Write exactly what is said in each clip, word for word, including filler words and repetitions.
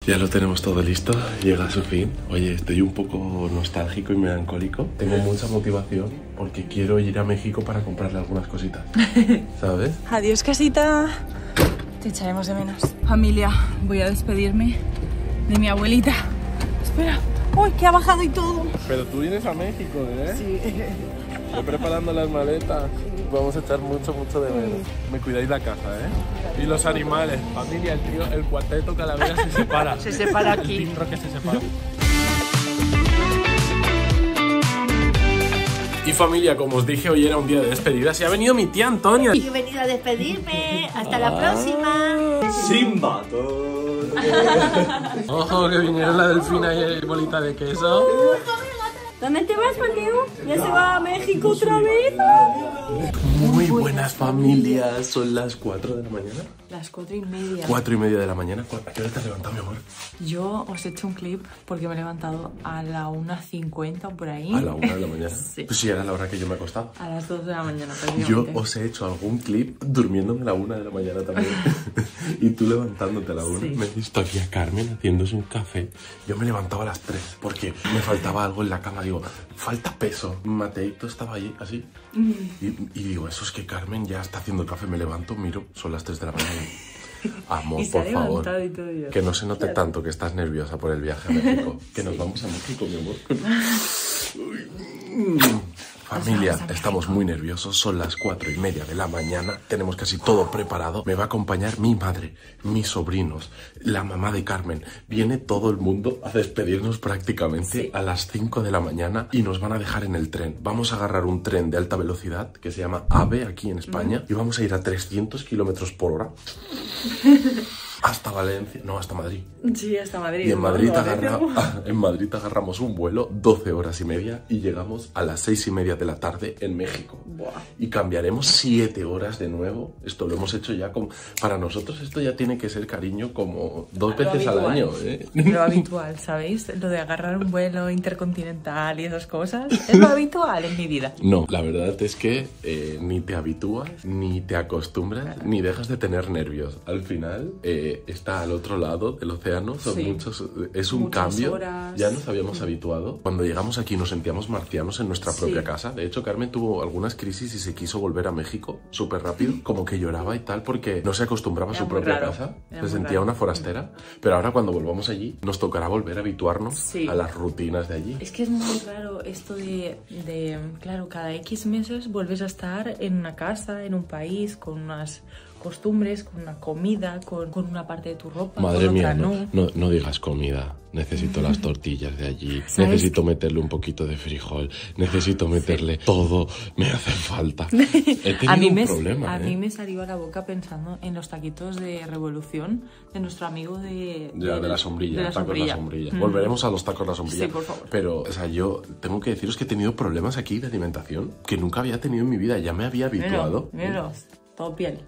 Ya lo tenemos todo listo, llega a su fin. Oye, estoy un poco nostálgico y melancólico. Tengo mucha motivación porque quiero ir a México para comprarle algunas cositas, ¿sabes? Adiós, casita. Te echaremos de menos. Familia, voy a despedirme de mi abuelita. Espera. ¡Uy, que ha bajado y todo! Pero tú vienes a México, ¿eh? Sí. Estoy preparando las maletas. Vamos a echar mucho, mucho de menos. Me cuidáis la casa, ¿eh? Y los animales. Familia, el trío, el cuarteto Calavera se separa. Se separa aquí. El Team Roque se separa. Y familia, como os dije, hoy era un día de despedidas y ha venido mi tía Antonia. Yo he venido a despedirme. Hasta la próxima. Simba. Ojo, que vinieron la delfina y bolita de queso. ¿Dónde te vas, Mateo? ¿Ya se va a México otra vez? Muy buenas familias, son las cuatro de la mañana. Las cuatro y media. Cuatro y media de la mañana. ¿A qué hora te has levantado, mi amor? Yo os he hecho un clip porque me he levantado a la una cincuenta o por ahí. A la una de la mañana. Sí. Pues sí, era la hora que yo me he acostado. A las dos de la mañana, Yo prácticamente. os he hecho algún clip durmiéndome a la una de la mañana también. Y tú levantándote a la una. Sí. Me he visto aquí a Carmen haciéndose un café. Yo me levantaba a las tres porque me faltaba algo en la cama. Digo, falta peso. Mateito estaba allí así. Mm. Y, y digo, eso es que Carmen ya está haciendo el café. Me levanto, miro, son las tres de la mañana. Amor, Y se ha por favor, levantado y todo yo. que no se note tanto que estás nerviosa por el viaje a México. Que nos vamos a México, mi amor. Familia, estamos muy nerviosos, son las cuatro y media de la mañana, tenemos casi todo preparado. Me va a acompañar mi madre, mis sobrinos, la mamá de Carmen. Viene todo el mundo a despedirnos prácticamente Sí. a las cinco de la mañana y nos van a dejar en el tren. Vamos a agarrar un tren de alta velocidad que se llama AVE aquí en España y vamos a ir a trescientos kilómetros por hora hasta Valencia, no, hasta Madrid. Sí, hasta Madrid. Y en Madrid, ¿no? agarra, en Madrid agarramos un vuelo, doce horas y media, y llegamos a las seis y media de la tarde en México. Buah. Y cambiaremos siete horas de nuevo. Esto lo hemos hecho ya como... Para nosotros esto ya tiene que ser, cariño, como dos Lo veces al habitual. año, ¿eh? Lo habitual, ¿sabéis? Lo de agarrar un vuelo intercontinental y esas cosas. Es lo habitual en mi vida. No, la verdad es que eh, ni te habitúas, ni te acostumbras, ni dejas de tener nervios. Al final, eh, está al otro lado del océano, son Sí. muchos, es un Muchas cambio. horas. Ya nos habíamos habituado. Cuando llegamos aquí nos sentíamos marcianos en nuestra Sí. propia casa. De hecho, Carmen tuvo algunas crisis y se quiso volver a México súper rápido, como que lloraba y tal, porque no se acostumbraba a Era su muy propia raro. casa. Era Se muy sentía raro. una forastera. Pero ahora cuando volvamos allí, nos tocará volver a habituarnos Sí. a las rutinas de allí. Es que es muy raro esto de, de, claro, cada X meses vuelves a estar en una casa, en un país, con unas costumbres, con una comida, con, con una parte de tu ropa, Madre con mía, otra no, no. no, no digas comida. Necesito las tortillas de allí. ¿Sabes Necesito qué? meterle un poquito de frijol. Necesito meterle todo. Me hace falta. He tenido A mí, un me, problema, a ¿eh? mí me salió a la boca pensando en los taquitos de Revolución de nuestro amigo de... Ya, de la sombrilla, de la tacos sombrilla. la sombrilla. Mm. Volveremos a los tacos la sombrilla. Sí, por favor. Pero, o sea, yo tengo que deciros que he tenido problemas aquí de alimentación que nunca había tenido en mi vida. Ya me había habituado. Míralo, míralo, todo piel.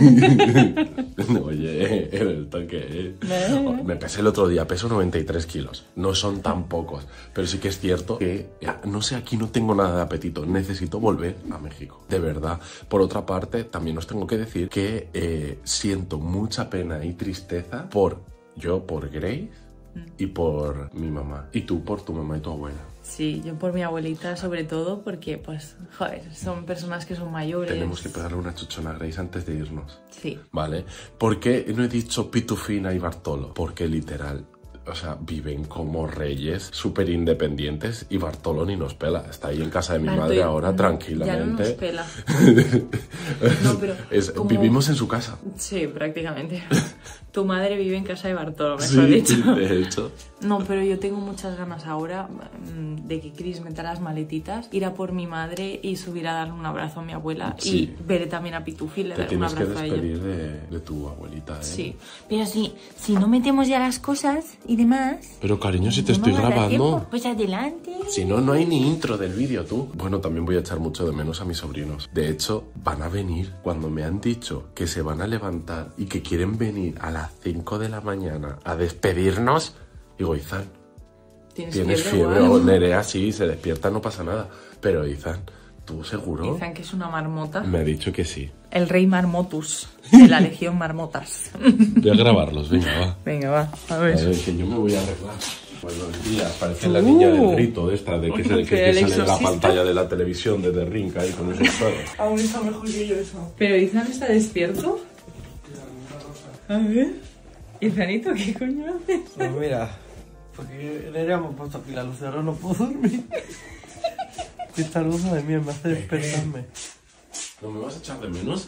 Oye, el toque, ¿eh? Me pesé el otro día, peso noventa y tres kilos. No son tan pocos, pero sí que es cierto que, ya, no sé, aquí no tengo nada de apetito. Necesito volver a México, de verdad. Por otra parte, también os tengo que decir que eh, siento mucha pena y tristeza por yo, por Grace y por mi mamá. Y tú por tu mamá y tu abuela. Sí, yo por mi abuelita sobre todo porque, pues, joder, son personas que son mayores. Tenemos que pegarle una chuchona a Grace antes de irnos. Sí. ¿Vale? ¿Por qué no he dicho Pitufina y Bartolo? Porque literal, o sea, viven como reyes, súper independientes, y Bartolo ni nos pela. Está ahí en casa de mi Bartolo madre ahora no, tranquilamente. Ya no nos pela. No, pero Es- como- Vivimos en su casa. Sí, prácticamente. Tu madre vive en casa de Bartolo, Sí, mejor dicho. de hecho. No, pero yo tengo muchas ganas ahora mm, de que Chris meta las maletitas, ir a por mi madre y subir a darle un abrazo a mi abuela. Sí. Y veré también a Pitufi y le Te daré un tienes que abrazo a ella. despedir de, de tu abuelita, ¿eh? Sí. Pero si, si no metemos ya las cosas y demás... Pero cariño, si te no estoy me va a dar grabando. tiempo. Pues adelante. Si no, no hay ni intro del vídeo, tú. Bueno, también voy a echar mucho de menos a mis sobrinos. De hecho, van a venir cuando me han dicho que se van a levantar y que quieren venir a las cinco de la mañana a despedirnos. Digo, Izan, ¿Tienes, ¿tienes fiebre fiebre? o O algo? Nerea, sí, se despierta, no pasa nada. Pero, Izan, ¿Tú seguro? Dicen que es una marmota. Me ha dicho que sí. El rey Marmotus, de la Legión Marmotas. Voy a grabarlos, venga, va. Venga, va, a ver. A ver, que yo me voy a arreglar. Buenos días, parece la niña del rito de esta, de que, se, que, que el sale en la exorcista. pantalla de la televisión de The Ring ahí con esos perros. Aún está mejor que yo eso. ¿Pero Izan está despierto? A ver. Izanito, ¿qué coño haces? Pues mira, porque le hemos puesto aquí la luz, ahora no puedo dormir. Esta luz de mí me hace despertarme. ¿No me vas a echar de menos?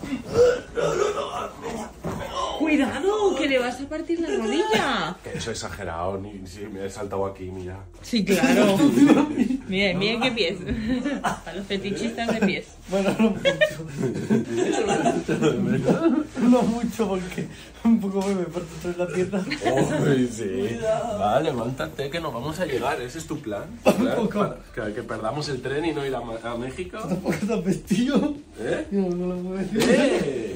¡Cuidado! ¡Que le vas a partir la rodilla! Que eso es exagerado, ni si me he saltado aquí, mira. Sí, claro. Miren, miren qué pies. Para los fetichistas de pies. Bueno, no mucho. No mucho porque un poco me parto en la pierna. Uy, sí. Va, levántate que nos vamos a llegar, ese es tu plan. ¿Plan? Para que, que perdamos el tren y no ir a, a México. ¿Tampoco estás vestido? ¿Eh? No, no lo puedo decir. ¡Eh!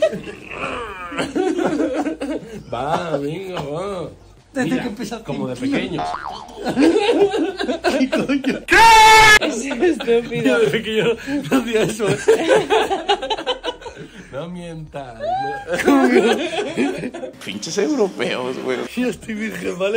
Va, venga, va. Desde Mira, que empieza como de pequeños. ¿Qué coño? Es estúpido. Yo de pequeño no hacía eso. No mientas. Pinches europeos, güey. Yo estoy virgen, ¿vale?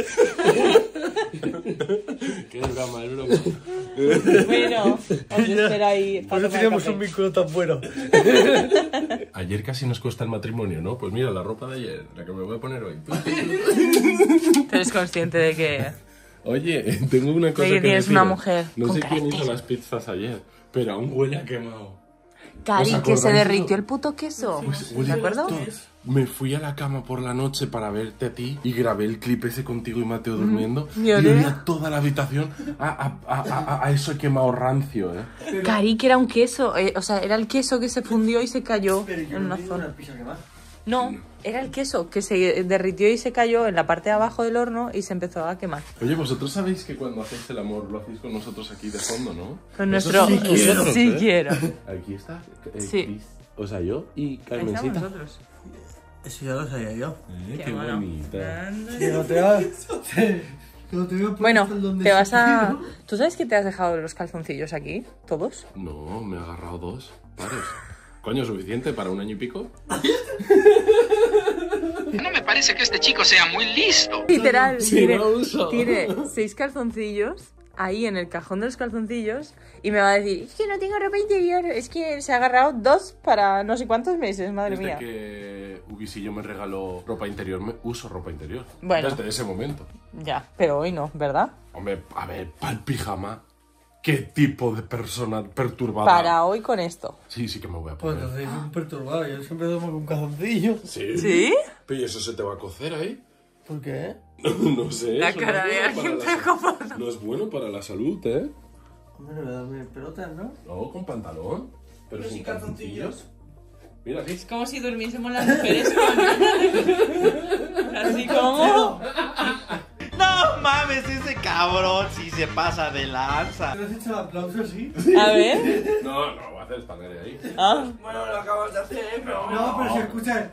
Que es broma, es broma. Bueno, os espero ahí Por para eso tomar teníamos café. un vínculo tan bueno. Ayer casi nos cuesta el matrimonio, ¿no? Pues mira, la ropa de ayer, la que me voy a poner hoy. ¿Tú eres consciente de que...? Oye, tengo una cosa De que que tienes decir. una mujer No con sé quién carácter. hizo las pizzas ayer, pero aún huele a quemado. Cari, ¿Os que se acordáis? derritió el puto queso. Huele ¿De acuerdo? Me fui a la cama por la noche para verte a ti y grabé el clip ese contigo y Mateo durmiendo. Y Y olía. olía toda la habitación a, a, a, a, a eso quemado rancio, ¿eh? Cari, que era un queso. eh, o sea, era el queso que se fundió y se cayó en una zona. No, era el queso que se derritió y se cayó en la parte de abajo del horno y se empezó a quemar. Oye, vosotros sabéis que cuando hacéis el amor lo hacéis con nosotros aquí de fondo, ¿no? Con Eso nuestro... sí quiero, Sí ¿eh? quiero. Aquí está. eh, Sí. Cris, o sea, yo y Ahí estamos Carmencita. nosotros. Eso ya lo sabía yo. Eh, qué mono. bonita. Que no te va... que no te voy a poner Bueno, hasta donde te vas a... sitio. ¿Tú sabes que te has dejado los calzoncillos aquí? ¿Todos? No, me he agarrado dos pares. Coño, ¿suficiente para un año y pico? No me parece que este chico sea muy listo. Literal, Sí, tiene, no uso. tiene seis calzoncillos ahí en el cajón de los calzoncillos y me va a decir, es que no tengo ropa interior, es que se ha agarrado dos para no sé cuántos meses, madre Desde mía. que Ubisillo me regaló ropa interior, me uso ropa interior. Bueno. Desde ese momento. Ya, pero hoy no, ¿verdad? Hombre, a ver, para el pijama, ¿qué tipo de persona perturbada? Para hoy con esto. Sí, sí que me voy a Pues poner. entonces es un perturbado. Yo siempre duermo con calzoncillo. ¿Sí? ¿Sí? Pero ¿y eso se te va a cocer ahí? ¿Por qué? No, no sé. La eso no cara es de bueno alguien para la salud. preocupada. No es bueno para la salud, ¿eh? Hombre, no voy a dormir pelotas, ¿no? No, con pantalón. Pero sin calzoncillos. Mira, aquí. Es como si durmiésemos las mujeres con... Así como... No mames, ese cabrón si se pasa de lanza. ¿Te has hecho el aplauso así? A ver. No, no, voy a hacer espanere ahí. Ah. Bueno, lo acabas de hacer, pero... No, pero si escuchas...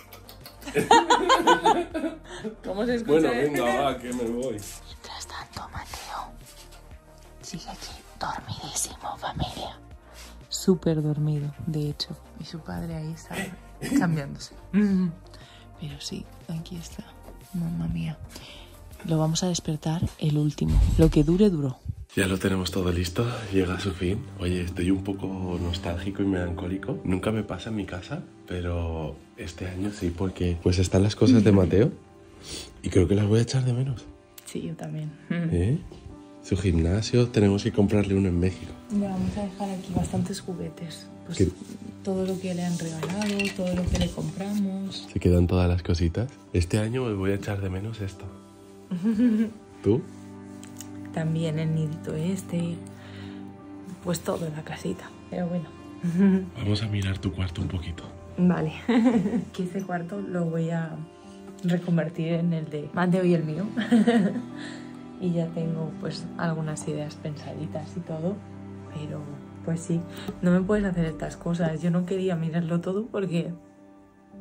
¿Cómo se escucha? Bueno, venga, va, que me voy. Mientras tanto, Mateo sigue aquí dormidísimo, familia. Súper dormido, de hecho. Y su padre ahí está cambiándose. Mm. Pero sí, aquí está. Mamma mía. Lo vamos a despertar el último. Lo que dure, duró. Ya lo tenemos todo listo, llega a su fin. Oye, estoy un poco nostálgico y melancólico. Nunca me pasa en mi casa, pero este año sí, porque pues están las cosas de Mateo y creo que las voy a echar de menos. Sí, yo también. ¿Eh? Su gimnasio, tenemos que comprarle uno en México. Le vamos a dejar aquí bastantes juguetes. Pues ¿Qué? todo lo que le han regalado, todo lo que le compramos. Se quedan todas las cositas. Este año me voy a echar de menos esto. ¿Tú? También el nidito este. Pues todo en la casita. Pero bueno. Vamos a mirar tu cuarto un poquito. Vale. Que este cuarto lo voy a reconvertir en el de Mateo y el mío. Y ya tengo pues algunas ideas pensaditas y todo. Pero pues sí, no me puedes hacer estas cosas. Yo no quería mirarlo todo porque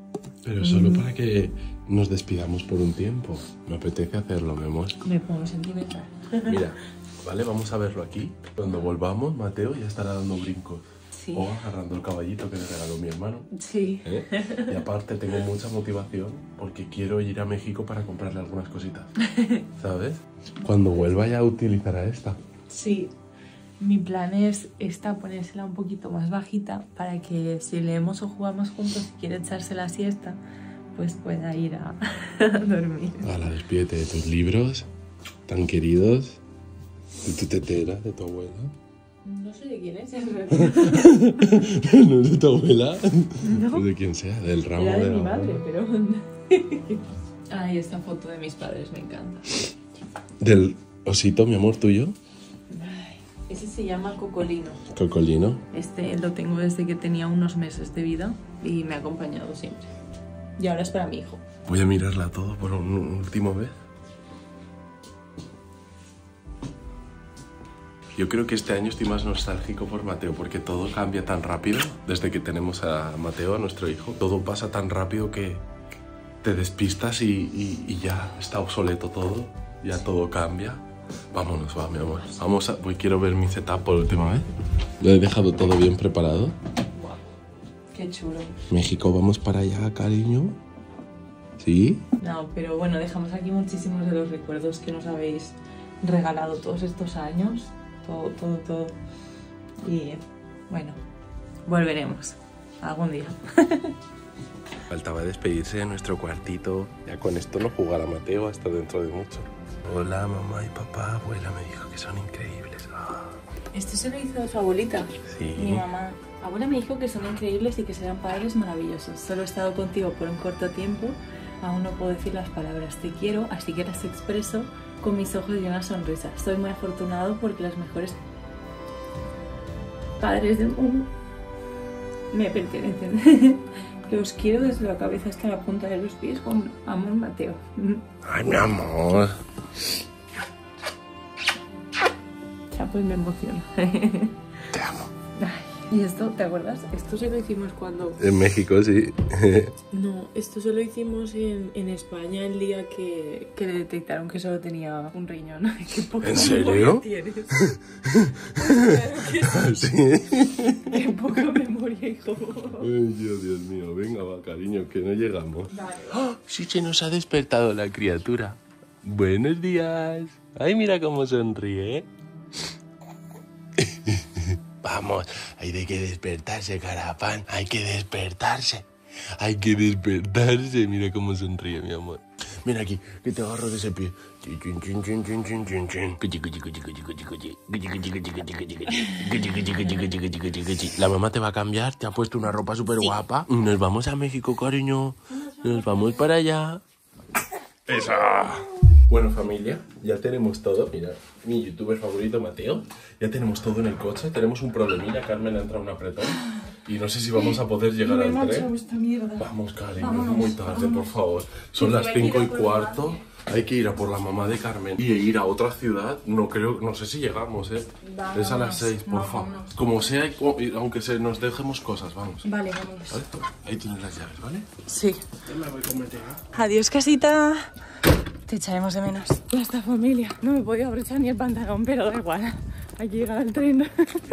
Pero solo para que nos despidamos por un tiempo. Me apetece hacerlo, mi amor. Me pongo sentimental. Mira, vale, vamos a verlo aquí. Cuando volvamos, Mateo ya estará dando brincos. Sí. O agarrando el caballito que le regaló mi hermano. Sí. ¿Eh? Y aparte tengo mucha motivación porque quiero ir a México para comprarle algunas cositas. ¿Sabes? Cuando vuelva ya utilizará esta. Sí. Mi plan es esta, ponérsela un poquito más bajita para que si leemos o jugamos juntos y quiere echarse la siesta, pues pueda ir a, a dormir. Ahora despídete de tus libros tan queridos, de tu tetera, de tu abuela. No sé de quién es, en ¿No es de tu abuela? No. De quien sea, del ramo Era de, de mi la madre, abuela. pero... Ay, esta foto de mis padres me encanta. Del osito, mi amor, tuyo. Ay, ese se llama Cocolino. Cocolino. Este lo tengo desde que tenía unos meses de vida y me ha acompañado siempre. Y ahora es para mi hijo. Voy a mirarla todo por un último vez. Yo creo que este año estoy más nostálgico por Mateo porque todo cambia tan rápido desde que tenemos a Mateo, a nuestro hijo. Todo pasa tan rápido que te despistas y, y, y ya está obsoleto todo, ya todo cambia. Vámonos, va, mi amor. Vamos a... Voy, quiero ver mi setup por última vez. Lo he dejado todo bien preparado. Qué chulo. México, vamos para allá, cariño. ¿Sí? No, pero bueno, dejamos aquí muchísimos de los recuerdos que nos habéis regalado todos estos años. Todo, todo, todo. Y bueno, volveremos algún día. Faltaba despedirse de nuestro cuartito. Ya con esto no jugará Mateo hasta dentro de mucho. Hola, mamá y papá. Abuela me dijo que son increíbles. Ah. Esto se lo hizo su abuelita. Sí. Mi mamá. Abuela me dijo que son increíbles y que serán padres maravillosos. Solo he estado contigo por un corto tiempo. Aún no puedo decir las palabras te quiero, así que las expreso con mis ojos y una sonrisa. Soy muy afortunado porque los mejores padres del mundo me pertenecen. Que os quiero desde la cabeza hasta la punta de los pies con amor, Mateo. Ay, mi amor. Ya pues me emociona. Te amo. ¿Y esto, te acuerdas? Esto se lo hicimos cuando... En México, sí. No, esto se lo hicimos en, en España el día que, que le detectaron que solo tenía un riñón. ¿Qué poca ¿En serio? memoria tienes? Claro que sí. Sí. Qué poca memoria, hijo. Ay, Dios, Dios mío. Venga, va, cariño, que no llegamos. Vale. ¡Oh! Sí, se nos ha despertado la criatura. Buenos días. Ay, mira cómo sonríe. Vamos, hay de que despertarse, carapán. Hay que despertarse. Hay que despertarse. Mira cómo sonríe, mi amor. Mira aquí, que te agarro de ese pie. La mamá te va a cambiar, te ha puesto una ropa súper guapa. Nos vamos a México, cariño. Nos vamos para allá. ¡Esa! Bueno, familia, ya tenemos todo. Mira, mi youtuber favorito, Mateo. Ya tenemos todo en el coche. Tenemos un problemilla. Carmen ha entrado un apretón. Y no sé si vamos a poder llegar al tren. esta mierda. Vamos, cariño, es muy tarde, por favor. Son las cinco y cuarto. Hay que ir a por la mamá de Carmen y ir a otra ciudad. No creo, no sé si llegamos, ¿eh? Vámonos, es a las seis, por favor. vámonos. Como sea, aunque se nos dejemos cosas, vamos. Vale, vámonos. ¿Vale? Ahí tienes las llaves, ¿vale? Sí. Yo me voy con Mateo. Adiós, casita. Te echaremos de menos. Esta familia. No me podía abrochar ni el pantalón, pero da igual. Hay que llegar al tren.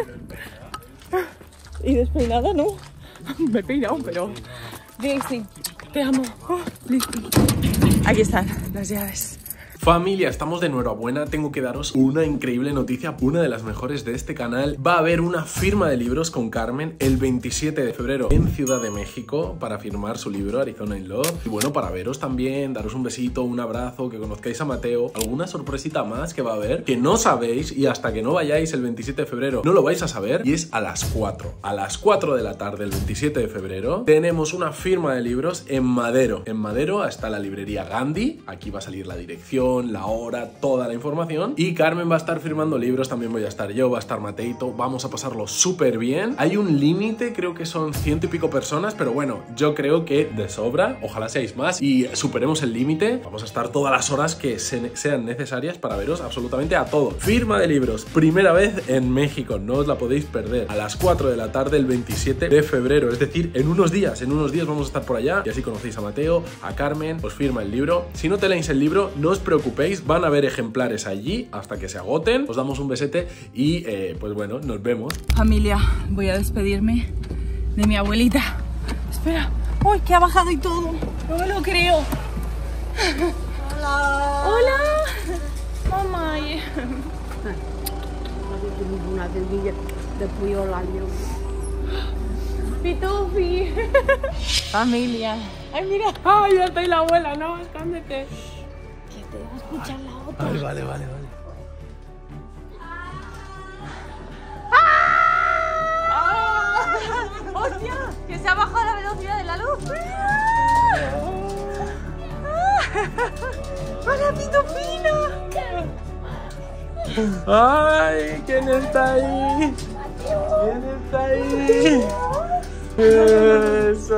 Y despeinada, ¿no? Me he peinado, pero... Daisy, te amo. Oh, listo. Aquí están las llaves. Familia, estamos de enhorabuena. Tengo que daros una increíble noticia, una de las mejores de este canal. Va a haber una firma de libros con Carmen el veintisiete de febrero en Ciudad de México para firmar su libro Arizona in Love. Y bueno, para veros también, daros un besito, un abrazo, que conozcáis a Mateo. Alguna sorpresita más que va a haber, que no sabéis, y hasta que no vayáis el veintisiete de febrero no lo vais a saber. Y es a las cuatro. A las cuatro de la tarde el veintisiete de febrero tenemos una firma de libros en Madero. En Madero está la librería Gandhi. Aquí va a salir la dirección, dirección, la hora, toda la información. Y Carmen va a estar firmando libros, también voy a estar yo, va a estar Mateito, vamos a pasarlo súper bien. Hay un límite, creo que son ciento y pico personas, pero bueno, yo creo que de sobra, ojalá seáis más y superemos el límite. Vamos a estar todas las horas que se sean necesarias para veros absolutamente a todos. Firma de libros, primera vez en México, no os la podéis perder, a las cuatro de la tarde el veintisiete de febrero, es decir, en unos días, en unos días vamos a estar por allá y así conocéis a Mateo, a Carmen, os firma el libro. Si no tenéis el libro, no os preocupéis, van a haber ejemplares allí hasta que se agoten. Os damos un besete y eh, pues bueno, nos vemos. Familia, voy a despedirme de mi abuelita. Espera, uy, que ha bajado y todo, no me lo creo. Hola. Hola. Mamá. Una cervilla de pollo al año. Pitufi. Familia. Ay, mira. Ay, ya estoy la abuela, no, escóndete. Que te va a escuchar la otra. Vale, vale, vale, vale. ¡Ah! ¡Hostia! ¡Que se ha bajado la velocidad de la luz! ¡Hola, Pitufina! ¡Ay! ¿Quién está ahí? ¿Quién está ahí? ¡Eso!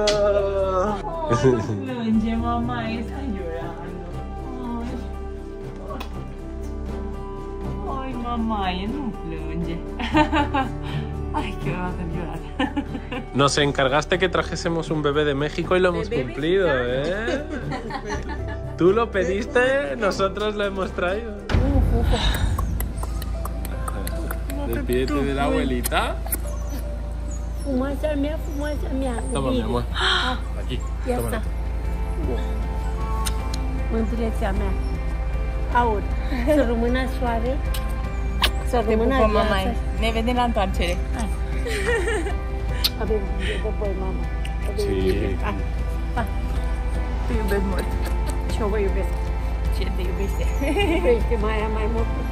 Longe, mamá está llorando. Ay, ay mamá, ya no longe. Ay, que me va a hacer llorar. Nos encargaste que trajésemos un bebé de México y lo hemos cumplido, ¿eh? Tú lo pediste, nosotros lo hemos traído. Despídete de la abuelita. Fumaza mía, fumaza mía. Toma, mi amor. Aquí. Ya Tómala. está. Buen silencio, mía. Ahora, se rumuna suave. Se Te rumuna pupo, mamá. suave. Ne veden lantan chere. A ver, yo voy, mamá. Sí. Ah, ah. Tu bes muerto. Yo voy a ver. Siete y viste. Vete, Maya, Maya,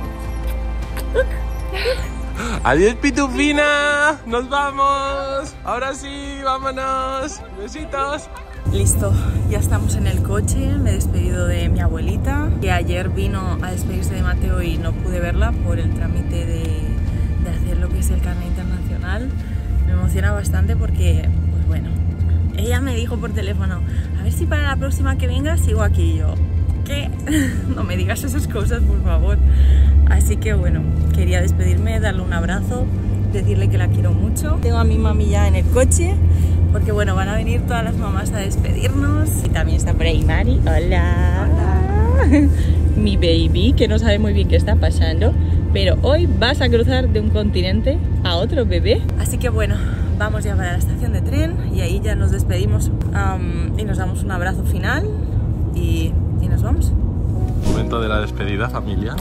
Adiós, Pitufina. Nos vamos. Ahora sí, vámonos. Besitos. Listo, ya estamos en el coche. Me he despedido de mi abuelita, que ayer vino a despedirse de Mateo y no pude verla por el trámite de, de hacer lo que es el carnet internacional. Me emociona bastante porque, pues bueno, ella me dijo por teléfono, a ver si para la próxima que venga sigo aquí. Y yo, ¿qué? No me digas esas cosas, por favor. Así que bueno, quería despedirme, darle un abrazo, decirle que la quiero mucho. Tengo a mi mami ya en el coche, porque bueno, van a venir todas las mamás a despedirnos. Y también está por ahí Mari. Hola. Hola. Mi baby, que no sabe muy bien qué está pasando, pero hoy vas a cruzar de un continente a otro, bebé. Así que bueno, vamos ya para la estación de tren y ahí ya nos despedimos um, y nos damos un abrazo final y, y nos vamos. Momento de la despedida, familia.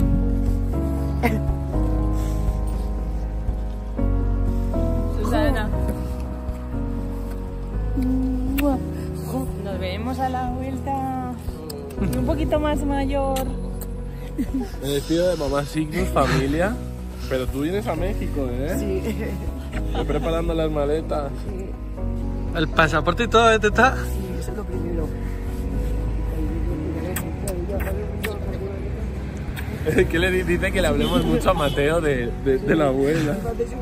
Susana. Nos veremos a la vuelta. Un poquito más mayor. Me despido de mamá Signus, familia. Pero tú vienes a México, ¿eh? Sí. Estoy preparando las maletas. El pasaporte y todo, ¿eh, teta? Sí, eso es lo primero. ¿Qué le dice que le hablemos mucho a Mateo de, de, de la abuela?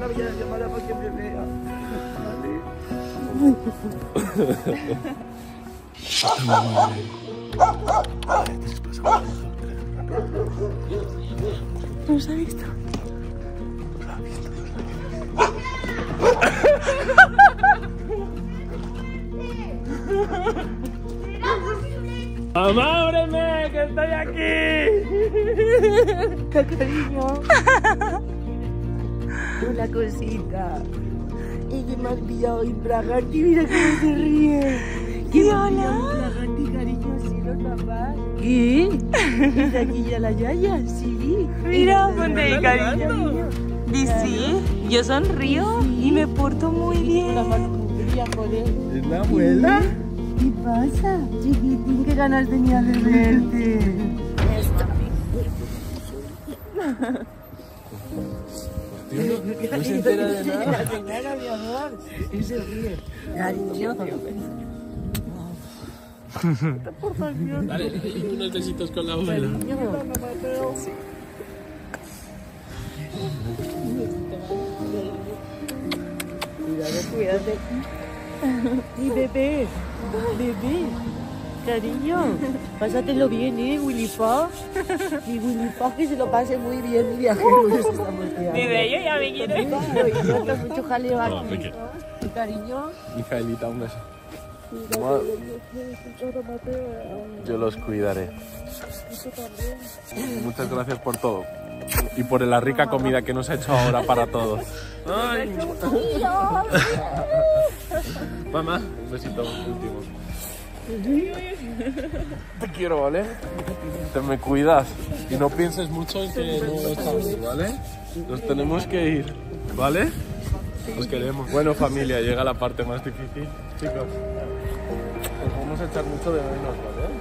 ¿No se ha visto? ¡Mamá, ábreme, que estoy aquí! ¡Qué cariño! Una cosita. Y que me has pillado infragante, mira cómo se ríe. ¿Qué hola? Infragante, cariño, sí, los papás. ¿Qué? ¿Es aquí ya la yaya? Sí. Mira, ponte ahí, cariño. ¿Y sí? Yo sonrío y me porto muy bien. ¿Es la abuela? ¿Qué pasa? Chiquitín, qué ganas tenía de verte. No se entera de nada. La señora, mi amor. Y se ríe. Cariño. Te portas bien. Dale, unos besitos con la abuela. Sí. Cuidado, cuídate. Mi bebé, bebé, cariño, pásatelo bien, ¿eh, Willy Pa? Mi Willy Pa, que se lo pase muy bien, mi viajero. Ni de ello ya me quiero ir. Y yo tengo mucho jaleo No, aquí. peque. Mi cariño. Mijaelita, un beso. Yo los cuidaré. Muchas gracias por todo. Y por la rica comida que nos ha hecho ahora para todos. Ay. Mamá, un besito último. Te quiero, ¿vale? Te me cuidas. Y no pienses mucho en que no estamos, ¿vale? Nos tenemos que ir, ¿vale? Os queremos. Bueno, familia, llega la parte más difícil. Chicos, os vamos a echar mucho de menos, ¿vale?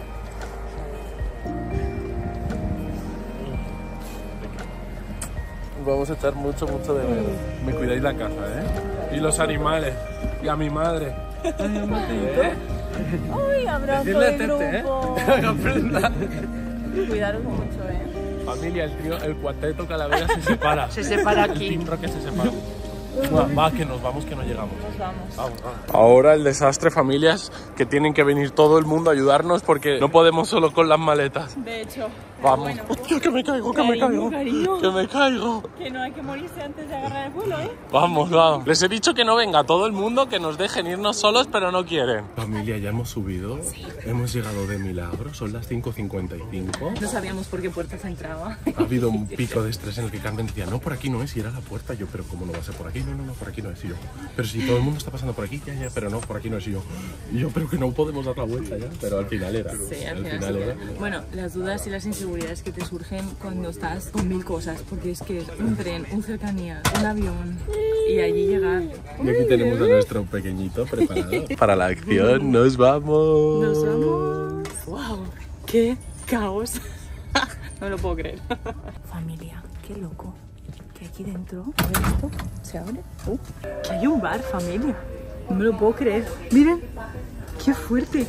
Os vamos a echar mucho, mucho de menos. Me cuidáis la casa, ¿eh? Y los animales. Y a mi madre. ¿Eh? Uy, abrazo Decirle de tete, grupo. ¿eh? Que aprenda. Cuidaros mucho, ¿eh? Familia, el trío, el cuarteto Calavera se separa. Se separa aquí. El Team Roque se separa. Va, va, que nos vamos, que no llegamos. Nos vamos. Vamos, vamos. Ahora el desastre, familias, que tienen que venir todo el mundo a ayudarnos porque no podemos solo con las maletas. De hecho. Vamos. Bueno. Hostia, que me caigo, que me Cariño, caigo. cariño. Que me caigo. Que no hay que morirse antes de agarrar el vuelo, ¿eh? Vamos, vamos. Les he dicho que no venga todo el mundo, que nos dejen irnos solos, pero no quieren. Familia, ya hemos subido. Sí. Hemos llegado de milagro. Son las cinco cincuenta y cinco. No sabíamos por qué puerta se entraba. Ha habido un pico de estrés en el que Carmen decía, no, por aquí no es, y era la puerta. Yo, pero ¿cómo no va a ser por aquí? No, no, no, por aquí no es. Y yo, pero si todo el mundo está pasando por aquí, ya, ya, pero no, por aquí no es. Y yo, y yo, pero que no podemos dar la vuelta ya. Pero al final era. Sí, al final, era. Bueno, las dudas y las inseguridades que te surgen cuando estás con mil cosas, porque es que un tren, un cercanía, un avión y allí llegar. Y aquí tenemos a nuestro pequeñito preparado. Para la acción, nos vamos. Nos vamos. ¡Wow! ¡Qué caos! No lo puedo creer. Familia, qué loco. Que aquí dentro, a ver esto, ¿se abre? Uh, que hay un bar, familia. No me lo puedo creer. Miren, qué fuerte.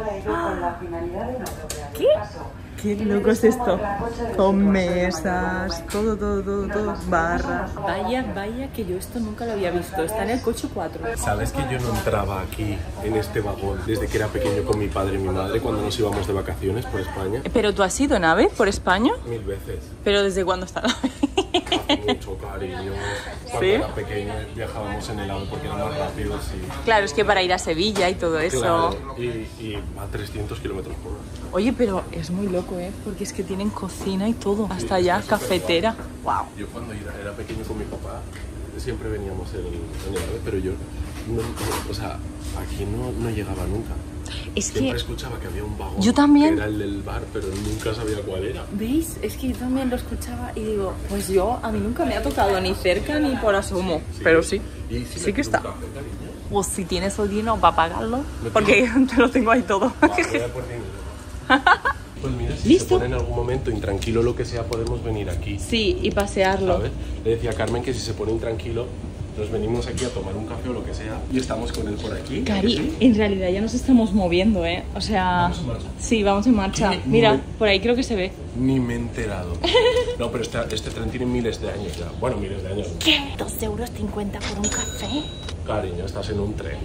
¿Qué? Qué loco es esto. Con mesas, todo, todo, todo, todo, barras. Vaya, vaya, que yo esto nunca lo había visto. Está en el coche cuatro. ¿Sabes que yo no entraba aquí, en este vagón, desde que era pequeño con mi padre y mi madre, cuando nos íbamos de vacaciones por España? ¿Pero tú has ido en AVE por España? Mil veces. ¿Pero desde cuándo está la AVE? Hace mucho cariño. Cuando ¿Sí? era pequeño viajábamos en el AVE porque era más rápido, sí. Claro, es que para ir a Sevilla y todo eso. Claro, y, y a trescientos kilómetros por hora. Oye, pero es muy loco, ¿eh? Porque es que tienen cocina y todo. Hasta allá, es cafetera. Wow. Yo cuando era, era pequeño con mi papá, siempre veníamos en, en el AVE, pero yo, no, no, o sea, aquí no, no llegaba nunca. Es Siempre que, escuchaba que había un vagón Yo también. que era el del bar, pero nunca sabía cuál era. ¿veis? Es que yo también lo escuchaba y digo, pues yo, a mí nunca me ha tocado ni cerca ni por asomo. Pero sí, Y si sí me que está. pido un café, cariño, Pues si tienes el dinero para pagarlo, Me porque te lo tengo ahí todo. va, voy a por dinero. Pues mira, si ¿Listo? se pone en algún momento intranquilo lo que sea, podemos venir aquí, Sí, y pasearlo. ¿sabes? Le decía a Carmen que si se pone intranquilo, nos venimos aquí a tomar un café o lo que sea y estamos con él por aquí. Cari, en realidad ya nos estamos moviendo, ¿eh? O sea, Vamos en marcha. sí, vamos en marcha. ¿Qué? Mira, Ni me- por ahí creo que se ve. Ni me he enterado. No, pero este, este tren tiene miles de años ya. Bueno, miles de años. ¿Qué? ¿dos euros cincuenta por un café? Cariño, estás en un tren.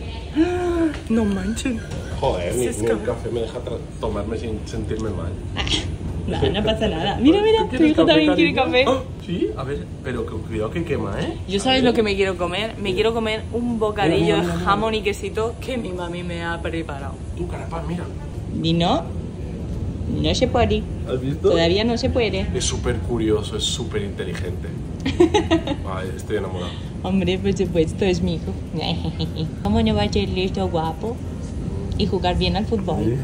No manchen. Joder, ni, es ni que- un café me deja tra- tomarme sin sentirme mal. No, no pasa nada. Mira, mira, ¿Tú tu quieres hijo también quiere cariño? café. Ah, sí, a ver, pero cu- cuidado que quema, ¿eh? Yo sabes lo que me quiero comer. Me quiero comer un bocadillo Mira, de mira, mira. jamón y quesito que mi mami me ha preparado. Tú, carapaz, mira. Y no, no se puede. ¿Has visto? Todavía no se puede. Es súper curioso, es súper inteligente. Ay, estoy enamorado. Hombre, por supuesto, es mi hijo. ¿Cómo no va a ser listo, guapo? Y jugar bien al fútbol.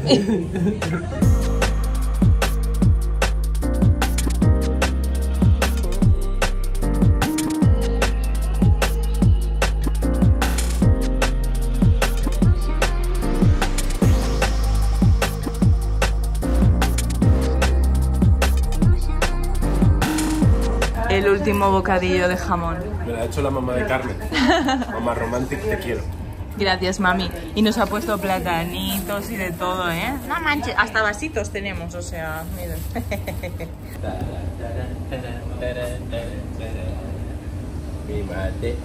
El último bocadillo de jamón. Me la ha hecho la mamá de Carmen. Mamá romántica, te quiero. Gracias, mami. Y nos ha puesto platanitos y de todo, ¿eh? No manches, hasta vasitos tenemos, o sea, miren. Mi mate.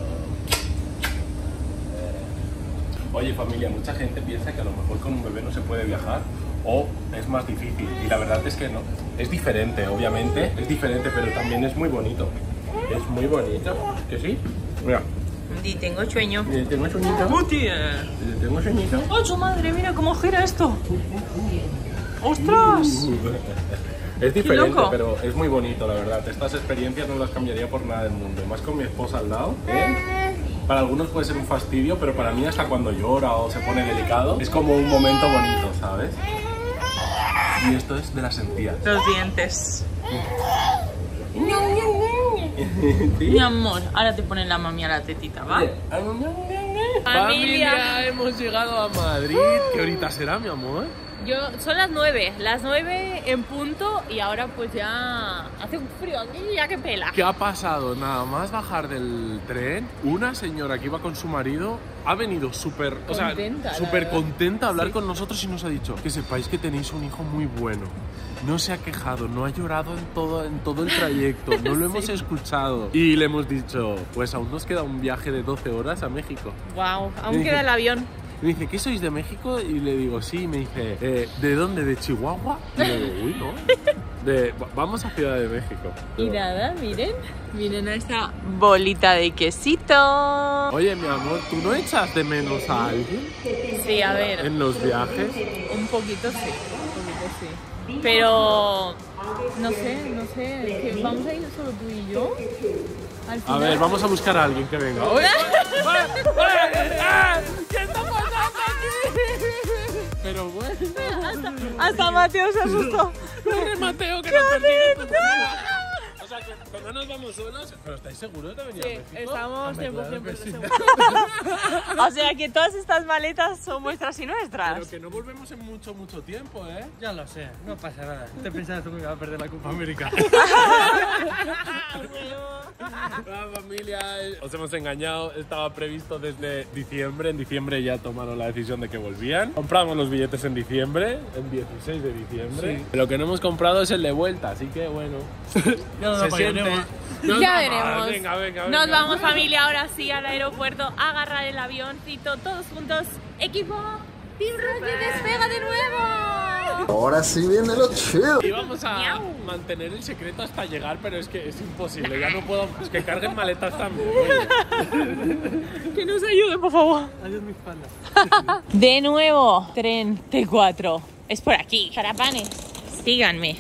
Oye, familia, mucha gente piensa que a lo mejor con un bebé no se puede viajar o es más difícil. Y la verdad es que no. Es diferente, obviamente. Es diferente, pero también es muy bonito. Es muy bonito. ¿Que sí? Mira. Y tengo sueño. Y tengo sueñito. ¡Hostia! Y tengo sueñito. ¡Oh, su madre! Mira cómo gira esto. ¡Ostras! Es diferente, loco. pero es muy bonito, la verdad. Estas experiencias no las cambiaría por nada del mundo. Más con mi esposa al lado, ¿eh? Para algunos puede ser un fastidio, pero para mí hasta cuando llora o se pone delicado, es como un momento bonito, ¿sabes? Y esto es de las encías. Los dientes. ¿Sí? Mi amor, ahora te ponen la mami a la tetita, ¿va? Familia, hemos llegado a Madrid. ¿Qué horita será, mi amor? Yo, son las nueve, las nueve en punto y ahora pues ya hace un frío aquí, ya que pela. ¿Qué ha pasado? Nada más bajar del tren, una señora que iba con su marido ha venido súper, o sea, Contenta, la súper verdad. contenta a hablar Sí. con nosotros y nos ha dicho que sepáis que tenéis un hijo muy bueno. No se ha quejado, no ha llorado en todo, en todo el trayecto, no lo hemos escuchado. Y le hemos dicho, pues aún nos queda un viaje de doce horas a México. Wow, Me aún dije- queda el avión. Me dice, ¿qué sois de México? Y le digo, sí. Y me dice, eh, ¿de dónde? ¿De Chihuahua? Y le digo, uy, no. De, va- vamos a Ciudad de México. Y nada, miren, miren a esta bolita de quesito. Oye, mi amor, ¿tú no echas de menos a alguien Sí, a ver, en los viajes? un poquito sí, un poquito sí. Pero, no sé, no sé, es que vamos a ir solo tú y yo. Al A final. ver, vamos a buscar a alguien que venga. Oye, oye, oye, ¡ah! ¿Qué está pasando aquí? Pero bueno. Hasta, hasta Mateo se asustó. ¡Corre, Mateo, que nos persigue! O sea, que, que no nos vamos solos. ¿Pero estáis seguros de venir a México? Estamos Hombre, cien por claro cien que sí. seguros. O sea que todas estas maletas son vuestras y nuestras. Pero que no volvemos en mucho, mucho tiempo, ¿eh? Ya lo sé, no pasa nada. ¿Te pensabas tú que iba a perder la Copa América? La familia, os hemos engañado, estaba previsto desde diciembre, en diciembre ya tomaron la decisión de que volvían. Compramos los billetes en diciembre, el dieciséis de diciembre. Sí. Lo que no hemos comprado es el de vuelta, así que bueno. Ya nos Se apañaremos. siente. Nos Ya vamos, veremos. Venga, venga, venga. Nos vamos, familia, ahora sí al aeropuerto a agarrar el avioncito todos juntos. Equipo, Team Rocky despega de nuevo. Ahora sí viene lo chido. Y vamos a Miau. mantener el secreto hasta llegar, pero es que es imposible, ya no puedo más. Que carguen maletas también. Oye. Que nos ayuden, por favor. Adiós mi espalda. De nuevo, tren T cuatro. Es por aquí. Carapanes, síganme.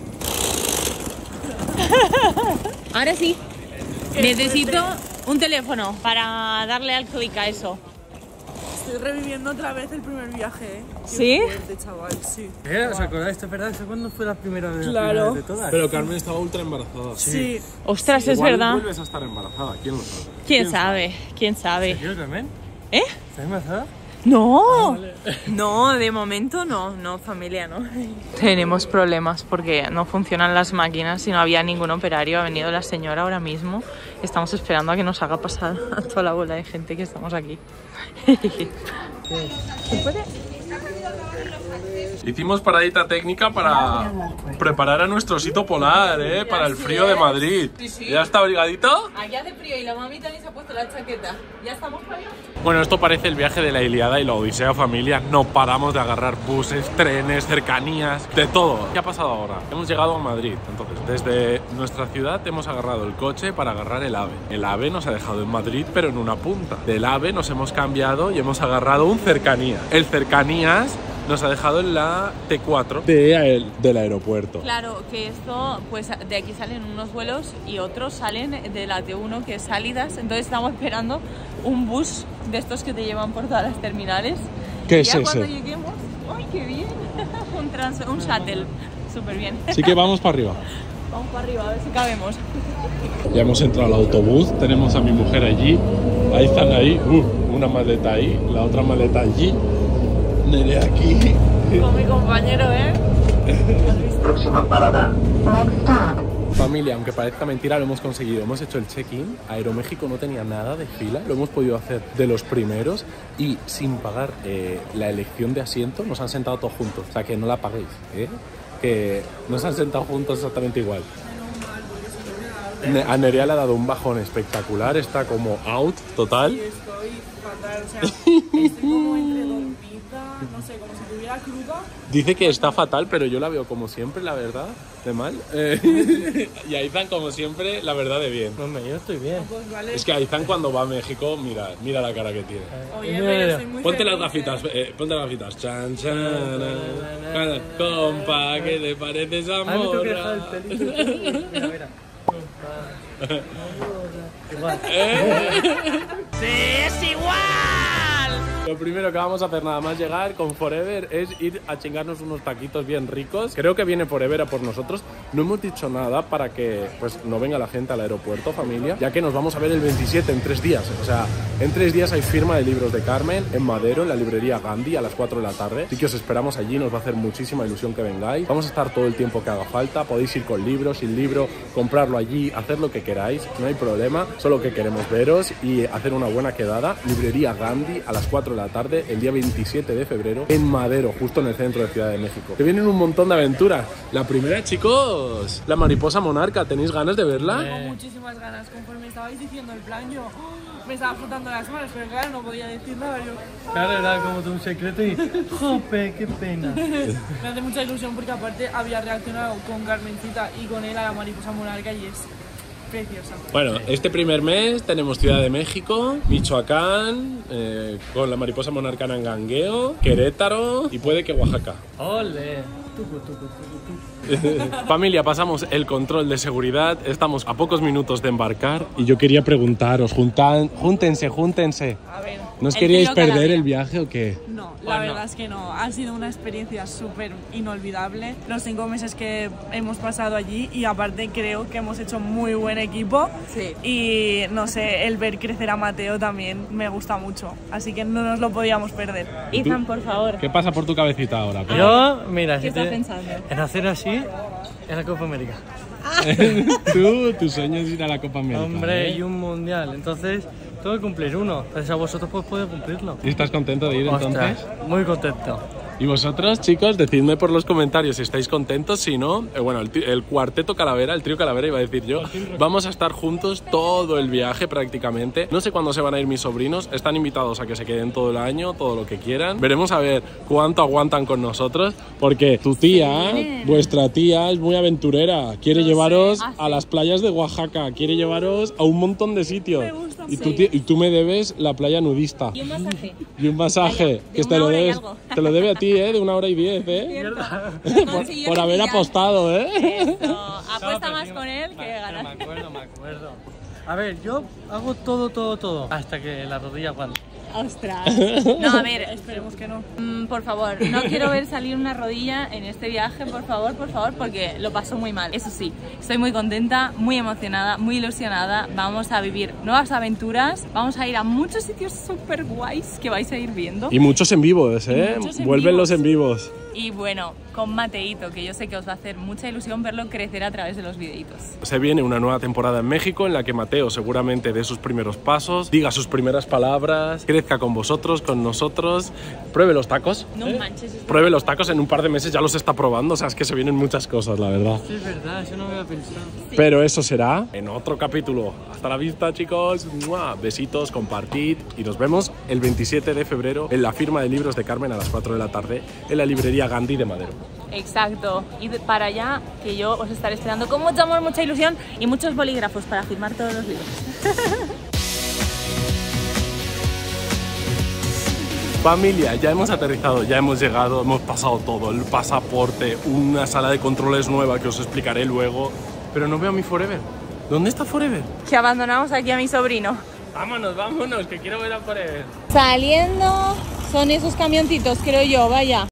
Ahora sí. Necesito un teléfono para darle al clic a eso. Estoy reviviendo otra vez el primer viaje, ¿eh? Qué ¿Sí? fuerte, chaval, sí. ¿Eh? ¿Os acordáis? ¿Te verdad? ¿Cuándo fue la primera vez? la Claro. primera vez de todas? Pero Carmen estaba ultra embarazada. Sí. Ostras, es Igual verdad. vuelves a estar embarazada, ¿quién lo sabe? ¿Quién sabe? ¿Quién sabe? ¿Yo también? ¿Eh? ¿Estás embarazada? No, no, de momento no, no, familia, no. Tenemos problemas porque no funcionan las máquinas y no había ningún operario. Ha venido la señora ahora mismo. Estamos esperando a que nos haga pasar a toda la bola de gente que estamos aquí. ¿Se puede? Hicimos paradita técnica para preparar a nuestro osito polar, ¿eh? Para el frío de Madrid. Sí, sí. ¿Ya está abrigadito? Aquí hace frío y la mami también se ha puesto la chaqueta. ¿Ya estamos para allá? Bueno, esto parece el viaje de la Ilíada y la Odisea, familia. No paramos de agarrar buses, trenes, cercanías, de todo. ¿Qué ha pasado ahora? Hemos llegado a Madrid. Entonces, desde nuestra ciudad hemos agarrado el coche para agarrar el AVE. El AVE nos ha dejado en Madrid, pero en una punta. Del AVE nos hemos cambiado y hemos agarrado un cercanías. El cercanías nos ha dejado en la T cuatro de el, del aeropuerto. Claro, que esto, pues de aquí salen unos vuelos y otros salen de la T uno, que es sálidas. Entonces estamos esperando un bus de estos que te llevan por todas las terminales. ¿Qué Y es ya ese? cuando lleguemos, ¡ay, qué bien! un, trans, un shuttle, súper bien. Así que vamos para arriba. Vamos para arriba, a ver si cabemos. Ya hemos entrado al autobús, tenemos a mi mujer allí, ahí están ahí, uh, una maleta ahí, la otra maleta allí, Nere aquí. Con mi compañero, ¿eh? Próxima parada. Next stop, Familia, aunque parezca mentira, lo hemos conseguido. Hemos hecho el check-in. Aeroméxico no tenía nada de fila. Lo hemos podido hacer de los primeros y sin pagar eh, la elección de asiento. Nos han sentado todos juntos. O sea, que no la paguéis, ¿eh? Que nos han sentado juntos exactamente igual. A Nerea le ha dado un bajón espectacular. Está como out total. Sí, estoy fatal. O sea, estoy como entre dormida, no sé, como si tuviera cruda. Dice que está fatal, pero yo la veo como siempre, la verdad, de mal. Eh, y Aizan, como siempre, la verdad de bien. Hombre, yo estoy bien. Pues vale. Es que Aizan cuando va a México, mira, mira la cara que tiene. Oye, pero soy muy Ponte las feliz, gafitas, ¿eh? eh, ponte las gafitas. Chan, chan, compa, ¿qué te pareces a Ay, me tengo que morra? dejar el pelito. Mira, mira. Igual. ¡Sí, es igual! Lo primero que vamos a hacer nada más llegar con Forever es ir a chingarnos unos taquitos bien ricos. Creo que viene Forever a por nosotros. No hemos dicho nada para que pues no venga la gente al aeropuerto, familia, ya que nos vamos a ver el veintisiete en tres días. O sea, en tres días hay firma de libros de Carmen en Madero, en la librería Gandhi, a las cuatro de la tarde. Así que os esperamos allí, nos va a hacer muchísima ilusión que vengáis. Vamos a estar todo el tiempo que haga falta. Podéis ir con libro, sin libro, comprarlo allí, hacer lo que queráis, no hay problema. Solo que queremos veros y hacer una buena quedada. Librería Gandhi a las cuatro de la tarde, el día veintisiete de febrero, en Madero, justo en el centro de Ciudad de México. Que vienen un montón de aventuras. La primera, chicos, la mariposa monarca. ¿Tenéis ganas de verla? Tengo muchísimas ganas. Conforme estabais diciendo el plan, yo oh, me estaba frotando las manos, pero claro, no podía decir nada. Yo... Claro, era como todo un secreto y... ¡Jope, qué pena! Me hace mucha ilusión porque aparte había reaccionado con Carmencita y con él a la mariposa monarca y es preciosa. Bueno, este primer mes tenemos Ciudad de México, Michoacán, eh, con la mariposa monarca en Angangueo, Querétaro y puede que Oaxaca. ¡Ole! Tucu, tucu, tucu, tucu. Familia, pasamos el control de seguridad, estamos a pocos minutos de embarcar y yo quería preguntaros, juntan, júntense, júntense. A ver, ¿No os el queríais tiro perder Calavera. el viaje o qué? No, la verdad es que no. Ha sido una experiencia súper inolvidable. Los cinco meses que hemos pasado allí y aparte creo que hemos hecho muy buen equipo. Sí. Y no sé, el ver crecer a Mateo también me gusta mucho. Así que no nos lo podíamos perder. Ethan, por favor. ¿Qué pasa por tu cabecita ahora? Yo, mira, ¿Qué si estás te- pensando? en hacer así en la Copa América. Tú, tu sueño es ir a la Copa América. Hombre, ¿eh? y un mundial. Entonces, tengo que cumplir uno. Entonces, a vosotros pues puedo cumplirlo. ¿Y estás contento de ir entonces? Ostras, muy contento. Y vosotros, chicos, decidme por los comentarios si estáis contentos, si no, eh, bueno, el, el cuarteto Calavera, el trío Calavera iba a decir yo, vamos a estar juntos todo el viaje prácticamente. No sé cuándo se van a ir mis sobrinos, están invitados a que se queden todo el año, todo lo que quieran. Veremos a ver cuánto aguantan con nosotros, porque tu tía, vuestra tía, es muy aventurera, quiere llevaros a las playas de Oaxaca, quiere llevaros a un montón de sitios. Me gusta, y, sí. tú, ti- y tú me debes la playa nudista. Y un masaje. Y un masaje, Vaya, de que te una lo, hora y debes, algo. te lo debe a ti, ¿eh? De una hora y diez, ¿eh? por por haber apostado, ¿eh? Apuesta No, más pero con sí, él me- que pero ganar. Me acuerdo, me acuerdo. A ver, yo hago todo, todo, todo. Hasta que la rodilla aguante. Ostras. No, a ver, Esperemos que no. mm, por favor, no quiero ver salir una rodilla en este viaje, por favor, por favor, porque lo paso muy mal. Eso sí, estoy muy contenta, muy emocionada, muy ilusionada. Vamos a vivir nuevas aventuras, vamos a ir a muchos sitios súper guays que vais a ir viendo. Y muchos en vivos, ¿eh? Y muchos en Vuelven vivos. los en vivos. Y bueno, con Mateito, que yo sé que os va a hacer mucha ilusión verlo crecer a través de los videitos. Se viene una nueva temporada en México en la que Mateo seguramente dé sus primeros pasos, diga sus primeras palabras, crezca con vosotros, con nosotros, pruebe los tacos. No manches. es Pruebe los tacos, en un par de meses ya los está probando, o sea, es que se vienen muchas cosas, la verdad. Sí, es verdad, eso no me había pensado. Pero eso será en otro capítulo. Hasta la vista, chicos. ¡Mua! Besitos, compartid y nos vemos el veintisiete de febrero en la firma de libros de Carmen a las cuatro de la tarde en la librería Gandhi de Madero. Exacto, y de- para allá que yo os estaré esperando con mucho amor, mucha ilusión y muchos bolígrafos para firmar todos los libros. Familia, ya hemos aterrizado, ya hemos llegado, hemos pasado todo, el pasaporte, una sala de controles nueva que os explicaré luego, pero no veo a mi Forever. ¿Dónde está Forever? Que abandonamos aquí a mi sobrino. Vámonos, vámonos, que quiero ver a Forever. Saliendo son esos camioncitos, creo yo, vaya.